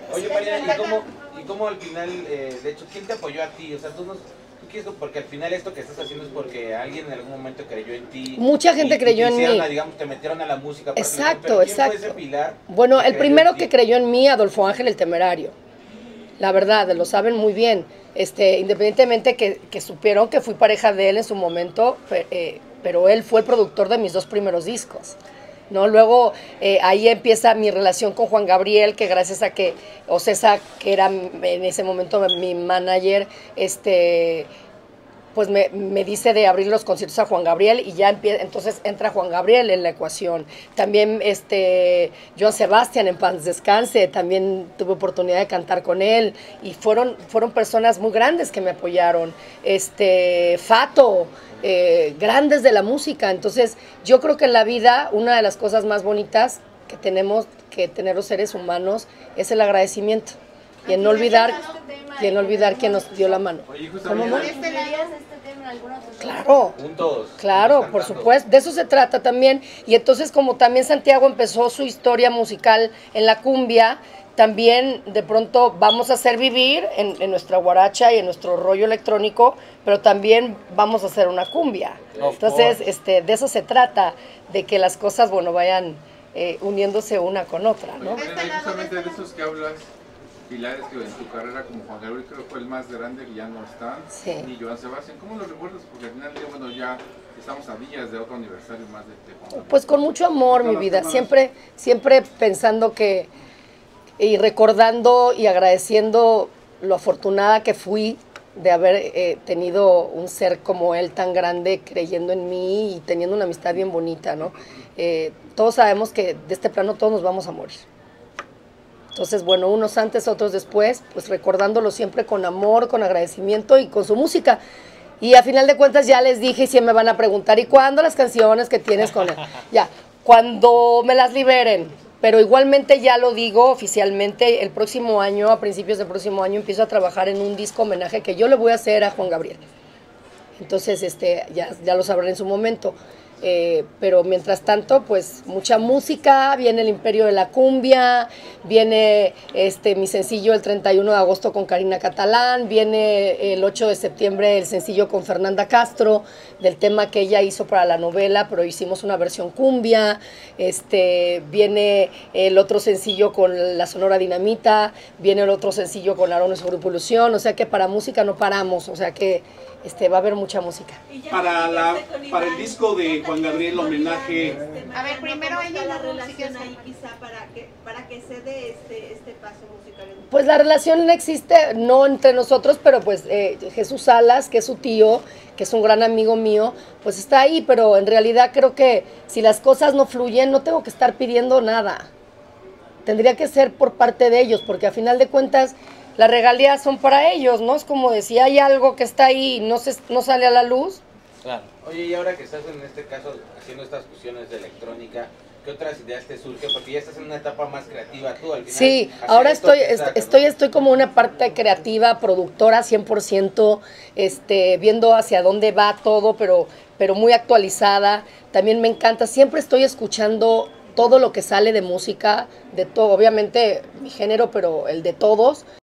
Oye, Mariana, ¿y cómo al final, de hecho, quién te apoyó a ti? O sea, tú quieres, porque al final esto que estás haciendo es porque alguien en algún momento creyó en ti. Mucha gente creyó en mí. Digamos, te metieron a la música. Exacto, pero ¿quién exacto. fue ese pilar? Bueno, el primero que creyó en mí, Adolfo Ángel el Temerario. La verdad, lo saben muy bien. Independientemente que supieron que fui pareja de él en su momento, pero él fue el productor de mis 2 primeros discos. ¿No? Luego ahí empieza mi relación con Juan Gabriel, que gracias a que Ocesa, que era en ese momento mi manager, pues me dice de abrir los conciertos a Juan Gabriel y ya entonces entra Juan Gabriel en la ecuación. También Joan Sebastián, en paz descanse, también tuve oportunidad de cantar con él y fueron personas muy grandes que me apoyaron. Fato, grandes de la música. Entonces yo creo que en la vida una de las cosas más bonitas que tenemos que tener los seres humanos es el agradecimiento y en no olvidar quién nos dio la mano. Oye, ¿Cómo no? este tema en alguna otra? Claro, claro, por supuesto, de eso se trata también. Y entonces como también Santiago empezó su historia musical en la cumbia, también de pronto vamos a hacer vivir en nuestra guaracha y en nuestro rollo electrónico, pero también vamos a hacer una cumbia. Entonces, de eso se trata, de que las cosas, bueno, vayan uniéndose una con otra, ¿no? Justamente de esos que hablas, pilares que en tu carrera como Juan Gabriel creo que fue el más grande, que ya no están, sí. Y Joan Sebastián, ¿cómo lo recuerdas? Porque al final del día, bueno, ya estamos a días de otro aniversario más de Juan Gabriel. Pues con mucho amor, mi vida, siempre pensando y recordando y agradeciendo lo afortunada que fui de haber tenido un ser como él tan grande creyendo en mí y teniendo una amistad bien bonita, ¿no? Todos sabemos que de este plano todos nos vamos a morir. Entonces, bueno, unos antes, otros después, pues recordándolo siempre con amor, con agradecimiento y con su música. Y a final de cuentas ya les dije y siempre me van a preguntar, ¿y cuándo las canciones que tienes con él? Ya, cuando me las liberen. Pero igualmente ya lo digo oficialmente, el próximo año, a principios del próximo año, empiezo a trabajar en un disco homenaje que yo le voy a hacer a Juan Gabriel. Entonces, ya lo sabrán en su momento. Pero mientras tanto, pues mucha música, viene el Imperio de la Cumbia, viene mi sencillo el 31 de agosto con Karina Catalán, viene el 8 de septiembre el sencillo con Fernanda Castro, del tema que ella hizo para la novela, pero hicimos una versión cumbia, viene el otro sencillo con la Sonora Dinamita, viene el otro sencillo con Arones Grupo Ilusión, o sea que para música no paramos, o sea que va a haber mucha música. Para el disco de Juan Gabriel, homenaje. A ver, primero ella la relación ahí quizá para que se dé este paso musical. Pues la relación existe, no entre nosotros, pero pues Jesús Salas, que es su tío, que es un gran amigo mío, pues está ahí, pero en realidad creo que si las cosas no fluyen, no tengo que estar pidiendo nada. Tendría que ser por parte de ellos, porque a final de cuentas las regalías son para ellos, ¿no? Es como de si hay algo que está ahí y no sale a la luz. Claro. Oye, y ahora que estás en este caso haciendo estas fusiones de electrónica, ¿qué otras ideas te surgen? Porque ya estás en una etapa más creativa tú al final. Sí, ahora estoy como una parte creativa, productora 100%, viendo hacia dónde va todo, pero muy actualizada. También me encanta, siempre estoy escuchando todo lo que sale de música, de todo, obviamente mi género, pero el de todos.